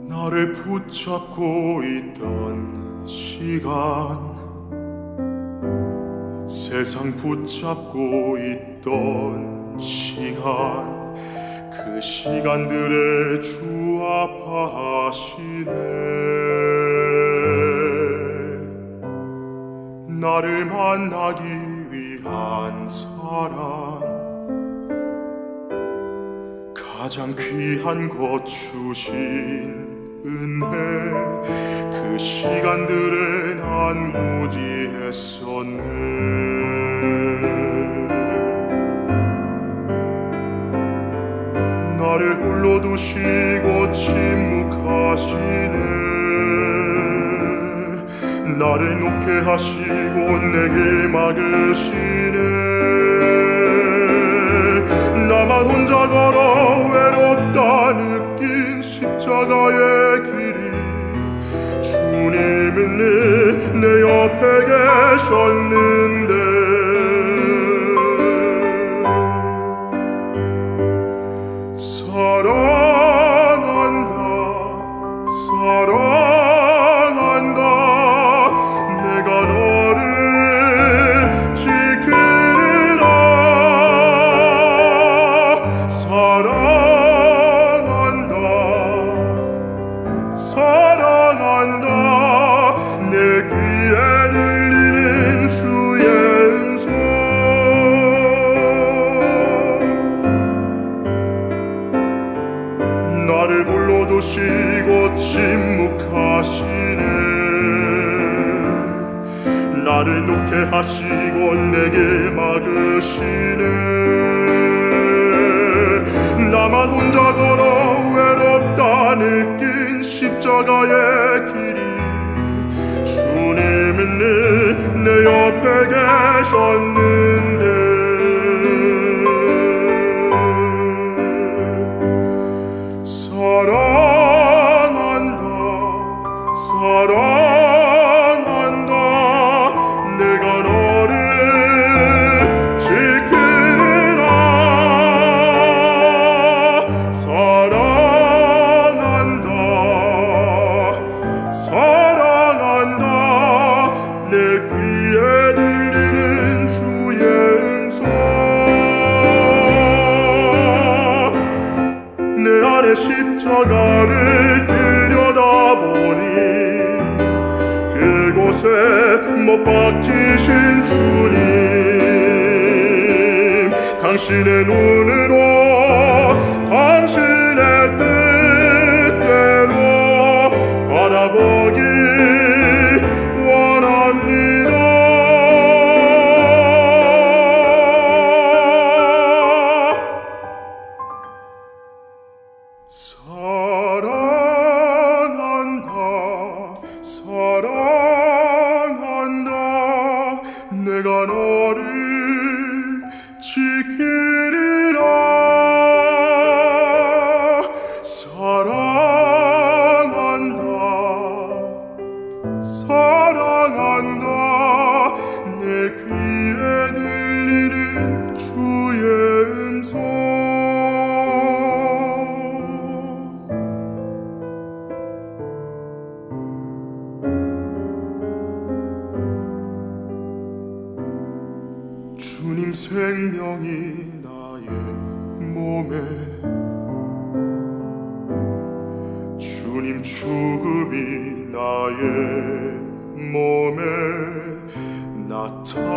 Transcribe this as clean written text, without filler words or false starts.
나를 붙잡고 있던 시간, 세상 붙잡고 있던 시간, 그 시간들에 주 아파하시네. 나를 만나기 위한 사랑, 가장 귀한 것 주신 은혜, 그 시간들에 난 무지했었네. 나를 홀로 두시고 침묵하시네. 나를 놓게 하시고 내게 막으시네. 나만 혼자 걸어 외롭다 느낀 십자가의 길이, 주님은 내 옆에 계셨는데. 사랑한다, 사랑한다, 내가 너를 지키리라. 사랑한다, 사랑한다, 내 귀에 들리는 주의 음성. 나를 홀로 두시고 침묵하시네. 나를 놓게 하시고 내게 막으시네. 나만 혼자 걸어 외롭다 느낀 십자가의 길이, 주님은 내 옆에 계셨는데. 사랑한다, 사랑한다, 내가 너를 지키리라. 사랑한다, 사랑한다, 내 귀에 들리는 주의 음성. 내 안에 십자가를 들여다보니 그곳에 못 박히신 주님, 당신의 눈으로 당신의 뜻대로 바라보기 원합니다. 사랑한다, 사랑한다, 내가 너를 지키리라. 사랑한다, 사랑한다, 내 귀에 들리는 주의 음성. 주님 생명이 나의 몸에, 주님 죽음이 나의 몸에 나타나